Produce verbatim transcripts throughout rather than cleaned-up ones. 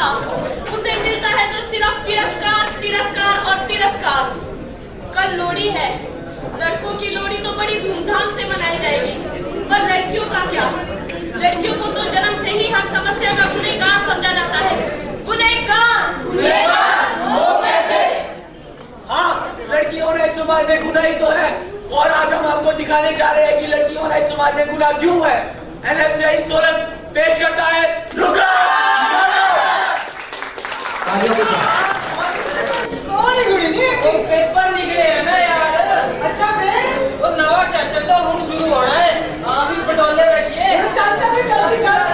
मिलता, उसे मिलता है तो सिर्फ तिरस्कार, तिरस्कार और तिरस्कार। कल लोहड़ी है, लड़कों की लोहड़ी तो बड़ी धूमधाम से मनाई जाएगी, पर लड़कियों का क्या? लड़कियों को तो जन्म से ही हर समस्या का गुनहगार समझा जाता है। गुनहगार, गुनहगार वो कैसे? हाँ, लड़की होना इस समाज में गुनाह ही तो है, और आज हम आपको दिखाने जा रहे हैं कि लड़की होना इस समाज में गुनाह क्यों है। N F C I Solan पेश करता है रुका। पेपर निकले हैं ना यार। अच्छा फिर वो नवा सेशन तो रूम शुरू होना है, आप भी पटोले रखिए। चल चल जल्दी चल।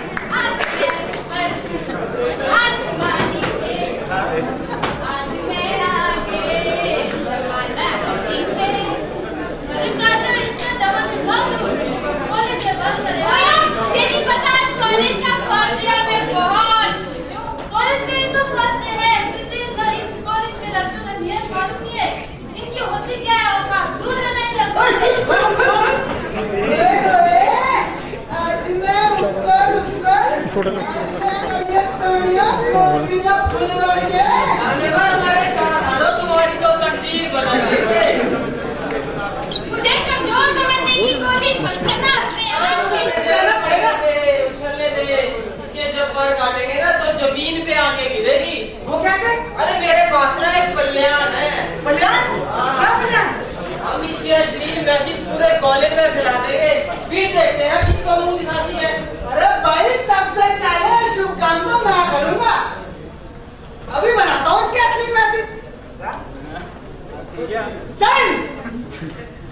तुम्हारी तो तकदीर बनाई मुझे कमजोर समझने की कोशिश मत करना। उछलने दे, इसके जब पर काटेंगे ना तो जमीन पे आके गिरेगी। वो कैसे? अरे मेरे पास ना एक कल्याण है। कल्याण? क्या कल्याण? हम इसके अश्लील मैसेज पूरे कॉलेज में फैला देंगे, फिर देखते हैं किसको मुंह दिखाती है। अरे भाई सबसे पहले शुभ काम तो मैं करूंगा, अभी बनाता हूँ इसके अश्लील मैसेज।